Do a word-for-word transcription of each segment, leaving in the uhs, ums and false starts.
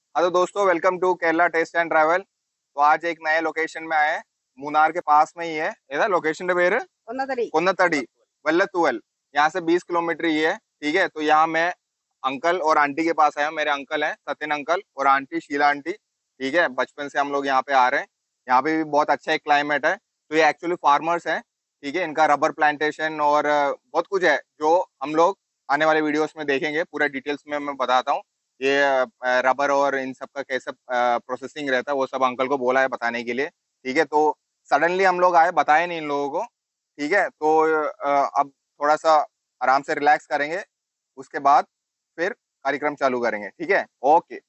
हाँ तो दोस्तों, welcome to Kerala taste and travel. तो आज एक नए लोकेशन में आए हैं। मुनार के पास में ही है। इधर लोकेशन पे पेर कोन्नतड़ी कोन्नतड़ी वल्लतुवल। यहाँ से बीस किलोमीटर ही है। ठीक है, तो यहाँ मैं अंकल और आंटी के पास आया हूँ। मेरे अंकल हैं सचिन अंकल और आंटी शीला आंटी। ठीक है, बचपन से हम लोग यहाँ पे आ रहे हैं। यहाँ पे भी बहुत अच्छा एक क्लाइमेट है। तो ये एक्चुअली फार्मर्स हैं। ठीक है, इनका रबर प्लांटेशन और अ, बहुत कुछ है जो हम लोग आने वाले वीडियोस में देखेंगे। पूरा डिटेल्स में मैं बताता हूँ। ये रबर और इन सब का कैसे प्रोसेसिंग रहता है वो सब अंकल को बोला है बताने के लिए। ठीक है, तो सडनली हम लोग आए, बताए नहीं इन लोगों को। ठीक है, तो अ, अब थोड़ा सा आराम से रिलैक्स करेंगे, उसके बाद फिर कार्यक्रम चालू करेंगे। ठीक है, ओके।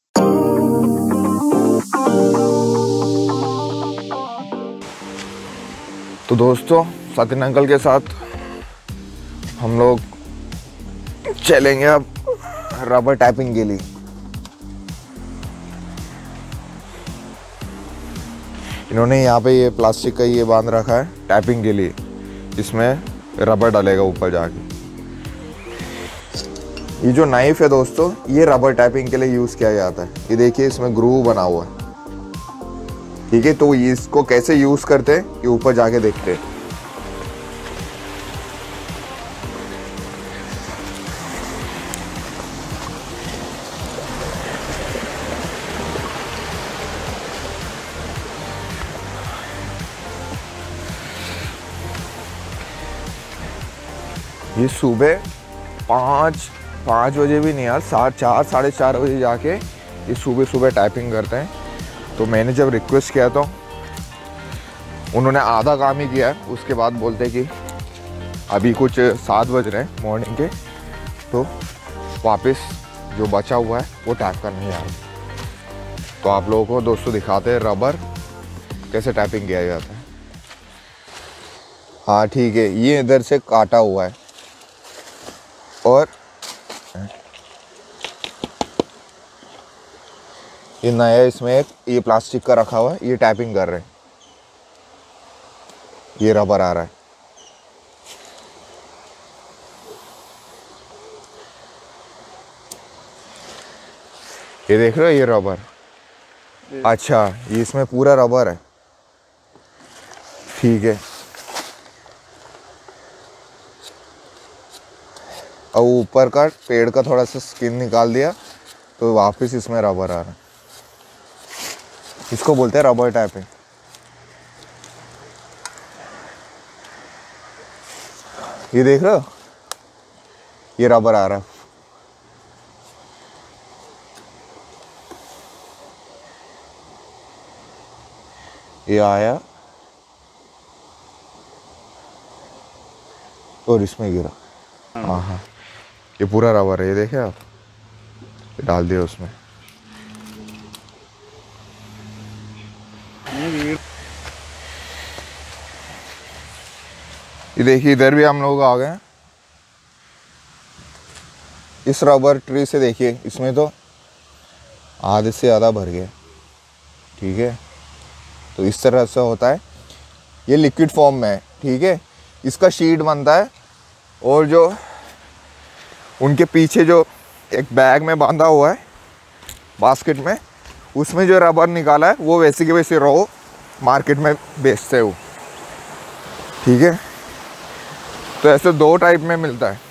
तो दोस्तों, सचिन अंकल के साथ हम लोग चलेंगे अब रबर टैपिंग के लिए। इन्होंने यहाँ पे ये प्लास्टिक का ये बांध रखा है टैपिंग के लिए। इसमें रबर डालेगा ऊपर जाके। ये जो नाइफ है दोस्तों, ये रबर टैपिंग के लिए यूज किया जाता है। ये देखिए, इसमें ग्रूव बना हुआ है। ठीक है, तो इसको कैसे यूज करते हैं ये ऊपर जाके देखते हैं। ये सुबह पाँच पाँच बजे भी नहीं यार, सात चार साढ़े चार बजे जाके ये सुबह सुबह टाइपिंग करते हैं। तो मैंने जब रिक्वेस्ट किया तो उन्होंने आधा काम ही किया है। उसके बाद बोलते कि अभी कुछ सात बज रहे हैं मॉर्निंग के, तो वापस जो बचा हुआ है वो टाइप करने जा रहे हैं। तो आप लोगों को दोस्तों दिखाते हैं रबर कैसे टाइपिंग किया जाता है। हाँ ठीक है, ये इधर से काटा हुआ है और ये नया इसमें एक ये प्लास्टिक का रखा हुआ है। ये टैपिंग कर रहे हैं। ये रबर आ रहा है। ये देख रहे हो, ये रबर। अच्छा, ये इसमें पूरा रबर है। ठीक है, और ऊपर का पेड़ का थोड़ा सा स्किन निकाल दिया तो वापस इसमें रबर आ रहा है। इसको बोलते हैं रबर टैपिंग। ये देख रहे हो, ये रबर आ रहा है। ये आया और इसमें गिरा। हाँ हाँ, ये पूरा रबर है। ये देखे आप, ये डाल दिया उसमें। ये देखिए, इधर भी हम लोग आ गए हैं। इस रबर ट्री से देखिए, इसमें तो आधे से ज़्यादा भर गया। ठीक है, तो इस तरह से होता है। ये लिक्विड फॉर्म में है। ठीक है, इसका शीट बनता है और जो उनके पीछे जो एक बैग में बांधा हुआ है बास्केट में, उसमें जो रबर निकाला है वो वैसे के वैसे रो मार्केट में बेचते हो। ठीक है, तो ऐसे दो टाइप में मिलता है।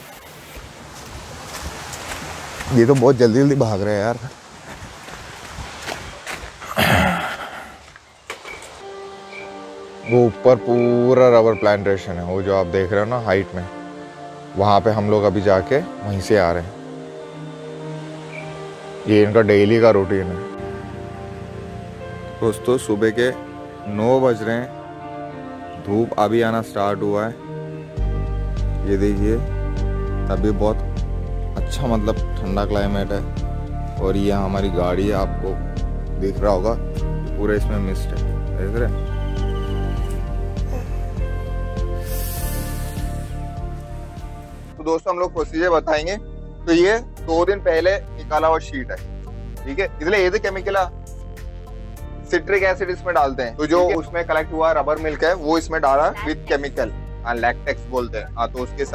ये तो बहुत जल्दी जल्दी भाग रहे हैं यार। वो ऊपर पूरा रबर प्लांटेशन है, वो जो आप देख रहे हो ना हाइट में, वहाँ पे हम लोग अभी जाके वहीं से आ रहे हैं। ये इनका डेली का रूटीन है। दोस्तों, सुबह के नौ बज रहे हैं। धूप अभी आना स्टार्ट हुआ है। ये देखिए, तभी बहुत अच्छा मतलब ठंडा क्लाइमेट है। और ये हमारी गाड़ी है, आपको दिख रहा होगा पूरा इसमें मिस्ट है, देख रहे हैं। तो दोस्तों, हम लोग प्रोसीजर बताएंगे। तो ये दो दिन पहले निकाला हुआ शीट है। ठीक है, इसलिए ये केमिकल सिट्रिक एसिड इसमें डालते हैं। तो जो उसमें कलेक्ट हुआ रबर मिल्क है वो इसमें डाला विद केमिकल, हाँ लैक्टेक्स बोलते हैं। हाँ, तो उसके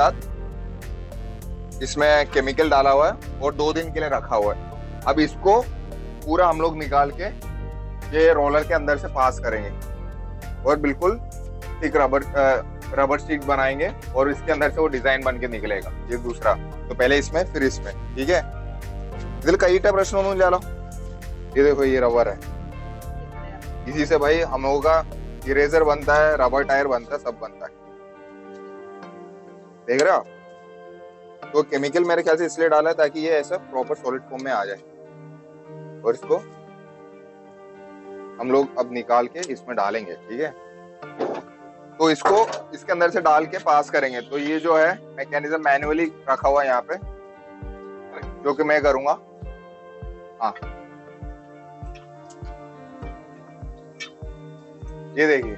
साथ इसमें केमिकल डाला हुआ है और दो दिन के लिए रखा हुआ है। अब इसको पूरा हम लोग निकाल के ये रोलर के अंदर से पास करेंगे और बिल्कुल थिक रबर रबर शीट बनाएंगे और इसके अंदर से वो डिजाइन बन के निकलेगा। ये दूसरा, तो पहले इसमें फिर इसमें, ठीक है। इधर कई टाइप प्रश्न जा लो। ये देखो ये रबर है, इसी से भाई हम लोगों का इरेजर बनता है, रबर टायर बनता है, सब बनता है, देख रहे हो। तो केमिकल मेरे ख्याल से इसलिए डाला है ताकि ये ऐसा प्रॉपर सॉलिड फॉर्म में आ जाए। और इसको हम लोग अब निकाल के इसमें डालेंगे, ठीक है। तो इसको इसके अंदर से डाल के पास करेंगे। तो ये जो है मैकेनिज्म मैन्युअली रखा हुआ है यहाँ पे, जो कि मैं करूंगा। हाँ ये देखिए,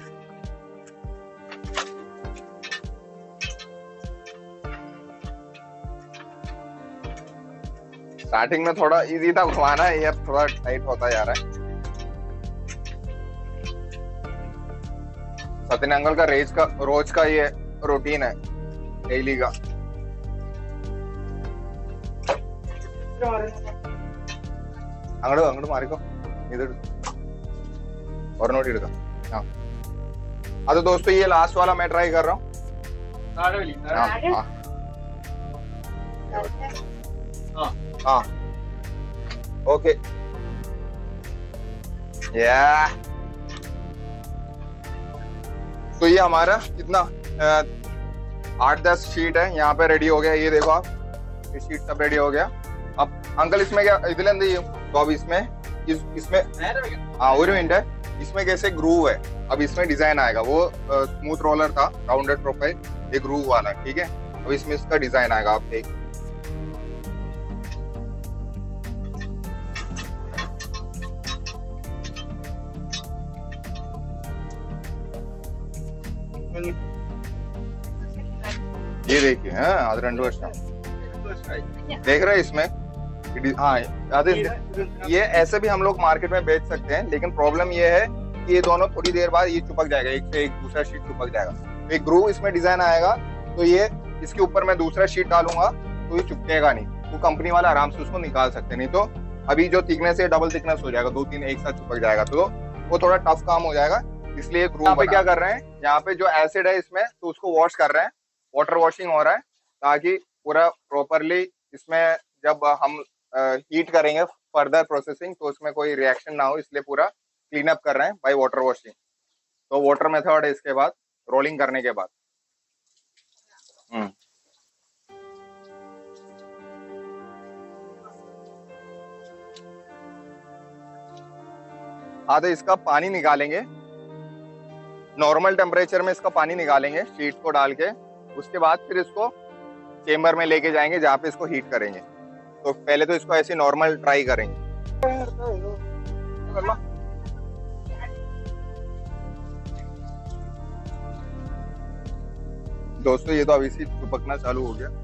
स्टार्टिंग में थोड़ा इजी था घुमाना, ये अब थोड़ा टाइट होता जा रहा है। सचिन अंकल का रेज का रोज का ये रूटीन है, डेली का। अंगड़ अंगड़ मारे को इधर और नोट इधर। हाँ हाँ तो दोस्तों ये लास्ट वाला मैं ट्राई कर रहा हूँ। हाँ हाँ हाँ ओके या। तो ये हमारा कितना आठ दस शीट है यहाँ पे रेडी हो गया। ये देखो आप, ये शीट सब रेडी हो गया। अब अंकल इसमें क्या इधर तो अब इसमें इस, इसमें हाँ एक मिनट है, इसमें कैसे ग्रूव है। अब इसमें डिजाइन आएगा, वो स्मूथ रोलर था राउंडेड प्रोफाइल, ये ग्रूव वाला है, ठीक है। अब इसमें इसका डिजाइन आएगा, आप देख। ये देखिए हाँ आध రెండు वर्ष देख रहे हैं इसमें। हाँ ये ऐसे भी हम लोग मार्केट में बेच सकते हैं, लेकिन प्रॉब्लम ये है कि ये दोनों थोड़ी देर बाद ये चिपक जाएगा, एक से एक दूसरा शीट चिपक जाएगा। एक ग्रूव इसमें डिजाइन आएगा, तो ये इसके ऊपर मैं दूसरा शीट डालूंगा तो ये चिपकेगा नहीं, तो कंपनी वाला आराम से उसको निकाल सकते हैं। नहीं तो अभी जो थिकनेस है डबल थिकनेस हो जाएगा, दो तीन एक साथ चिपक जाएगा, तो वो थोड़ा टफ काम हो जाएगा। इसलिए ग्रूव पे क्या कर रहे हैं, यहाँ पे जो एसिड है इसमें, तो उसको वॉश कर रहे हैं, वाटर वॉशिंग हो रहा है, ताकि पूरा प्रॉपरली इसमें जब हम हीट करेंगे फर्दर प्रोसेसिंग तो उसमें कोई रिएक्शन ना हो, इसलिए पूरा क्लीन अप कर रहे हैं बाय वाटर वॉशिंग। तो वाटर मेथड है इसके बाद, रोलिंग करने के बाद। हम्म हाँ तो इसका पानी निकालेंगे, नॉर्मल टेम्परेचर में इसका पानी निकालेंगे शीट को डाल के। उसके बाद फिर इसको चेम्बर में लेके जाएंगे जहाँ पे इसको हीट करेंगे। तो पहले तो इसको ऐसे नॉर्मल ट्राई करेंगे। दोस्तों ये तो अभी से चिपकना चालू हो गया।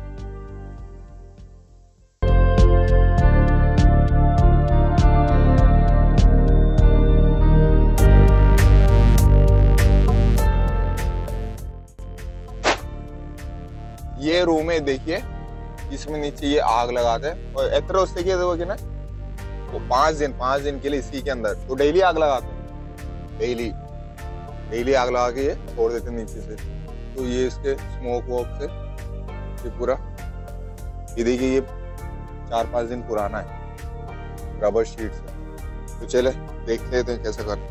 ये रूम है देखिए, इसमें नीचे ये आग लगाते हैं और इतना उससे क्या देखोगे ना, वो पांच दिन पांच दिन के लिए इसी के अंदर तो डेली आग लगाते हैं, डेली डेली आग लगा के ये छोड़ देते हैं नीचे से। तो ये इसके स्मोक वोक से ये पूरा, ये देखिए ये चार पांच दिन पुराना है रबर शीट से। तो चले देखते हैं कैसे कर।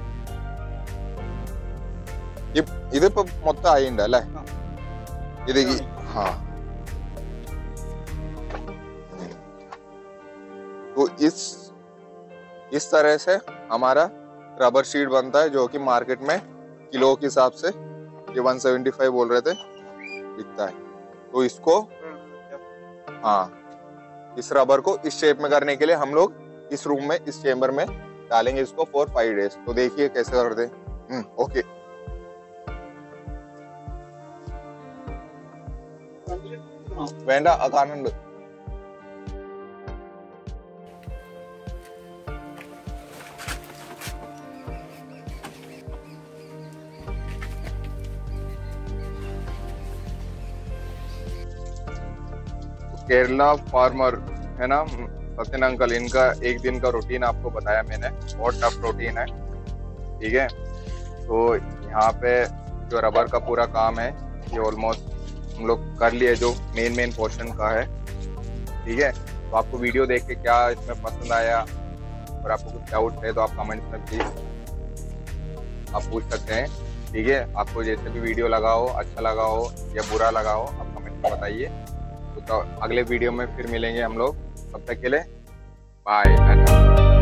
ये इधर पर मोटा आई डाला है, ये देखिए। हाँ तो इस इस तरह से हमारा रबर शीट बनता है, जो कि मार्केट में किलो के हिसाब से ये एक सौ पचहत्तर बोल रहे थे बिकता है। तो इसको हाँ इस रबर को इस शेप में करने के लिए हम लोग इस रूम में इस चेम्बर में डालेंगे इसको फॉर फाइव डेज। तो देखिए कैसे करते हैं। ओके वेंडा अकानंद केरला फार्मर है ना, सचिन अंकल, इनका एक दिन का रूटीन आपको बताया मैंने, बहुत टफ रूटीन है, ठीक है। तो यहाँ पे जो रबर का पूरा काम है ये ऑलमोस्ट हम लोग कर लिए, जो मेन मेन पोर्शन का है, ठीक है। तो आपको वीडियो देख के क्या इसमें पसंद आया और आपको कुछ डाउट है तो आप कमेंट में प्लीज आप पूछ सकते हैं, ठीक है। आपको जैसे भी वीडियो लगा हो, अच्छा लगा हो या बुरा लगा हो, आप कमेंट में बताइए। तो, तो अगले वीडियो में फिर मिलेंगे हम लोग, तब तक के लिए बाय।